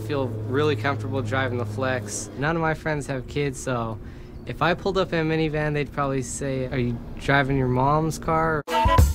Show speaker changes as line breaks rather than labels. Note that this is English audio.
feel really comfortable driving the Flex. None of my friends have kids, so if I pulled up in a minivan, they'd probably say, "Are you driving your mom's car?"